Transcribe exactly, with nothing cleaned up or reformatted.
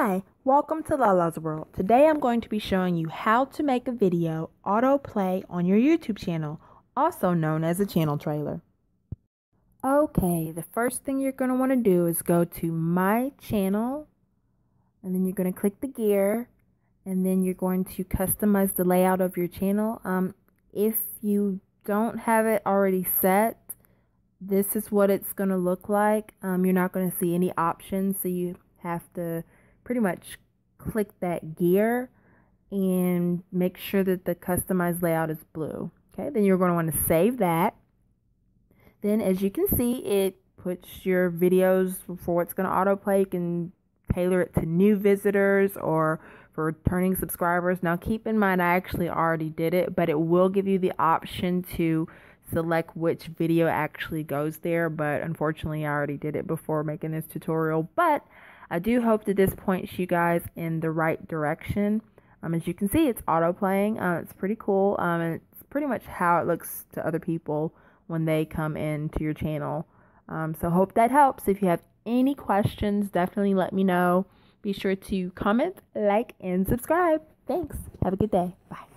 Hi, welcome to Lalas World. Today I'm going to be showing you how to make a video autoplay on your YouTube channel, also known as a channel trailer. Okay, the first thing you're going to want to do is go to My Channel, and then you're going to click the gear, and then you're going to customize the layout of your channel. Um, if you don't have it already set, this is what it's going to look like. Um, you're not going to see any options, so you have to pretty much click that gear and make sure that the customized layout is blue. Okay, then you're going to want to save that. Then as you can see, it puts your videos for what's going to autoplay. You can tailor it to new visitors or for returning subscribers. Now keep in mind, I actually already did it, but it will give you the option to select which video actually goes there, but unfortunately I already did it before making this tutorial. But I do hope that this points you guys in the right direction. Um, as you can see, it's auto playing. Uh, it's pretty cool, um, and it's pretty much how it looks to other people when they come into your channel. Um, so hope that helps. If you have any questions, definitely let me know. Be sure to comment, like, and subscribe. Thanks. Have a good day. Bye.